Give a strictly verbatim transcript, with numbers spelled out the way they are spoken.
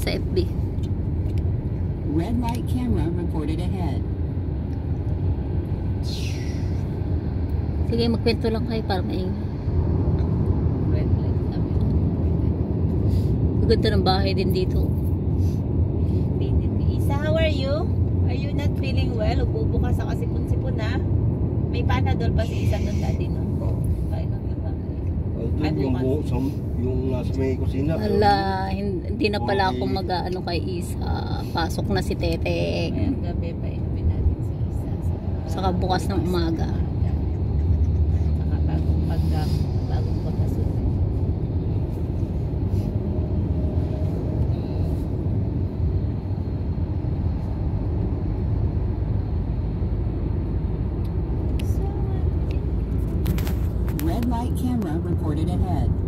sa F B. Red light camera reported ahead. Sige, magkwento lang kayo para maingay. Red light kami. Maganda ng bahay din dito. Isa, how are you? Are you not feeling well? Upo ka sa kasipon-sipon na. May panadol pa si Isa nun dati no? Kain ng iba. Ay, yung buo, yung nasa may kusina. Ala, hindi na pala ako mag-ano kay Isa. Pasok na si Tete. Ngayong gabi pa inumin natin si Isa. Saka bukas ng umaga. Saka bagong pag bagong pagkasunod. Red light camera reported ahead.